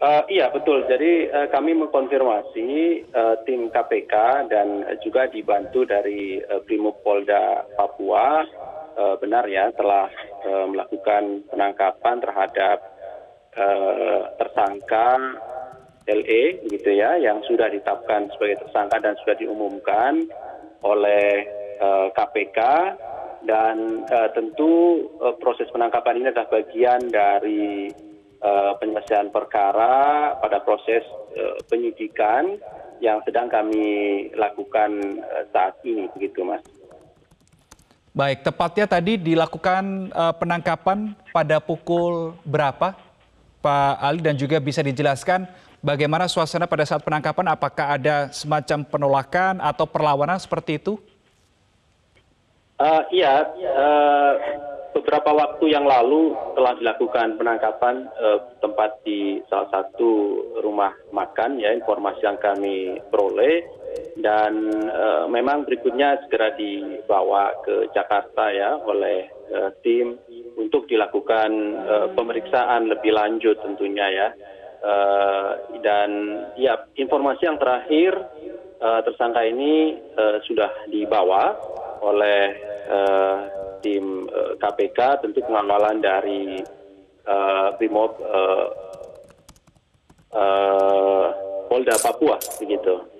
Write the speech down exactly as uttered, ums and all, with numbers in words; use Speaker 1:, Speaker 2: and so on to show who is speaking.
Speaker 1: Uh, iya betul. Jadi uh, kami mengkonfirmasi uh, tim K P K dan uh, juga dibantu dari uh, Brimob Polda Papua uh, benar ya telah uh, melakukan penangkapan terhadap uh, tersangka L E gitu ya yang sudah ditetapkan sebagai tersangka dan sudah diumumkan oleh uh, K P K dan uh, tentu uh, proses penangkapan ini adalah bagian dari Uh, penyelesaian perkara pada proses uh, penyidikan yang sedang kami lakukan uh, saat ini, begitu Mas.
Speaker 2: Baik, tepatnya tadi dilakukan uh, penangkapan pada pukul berapa, Pak Ali, dan juga bisa dijelaskan bagaimana suasana pada saat penangkapan, apakah ada semacam penolakan atau perlawanan seperti itu?
Speaker 1: Uh, iya, uh, beberapa waktu yang lalu telah dilakukan penangkapan uh, tempat di salah satu rumah makan, ya informasi yang kami peroleh, dan uh, memang berikutnya segera dibawa ke Jakarta ya oleh uh, tim untuk dilakukan uh, pemeriksaan lebih lanjut tentunya ya. Uh, dan ya informasi yang terakhir uh, tersangka ini uh, sudah dibawa oleh uh, tim uh, K P K, tentu pengawalan dari uh, Brimob uh, uh, Polda Papua begitu.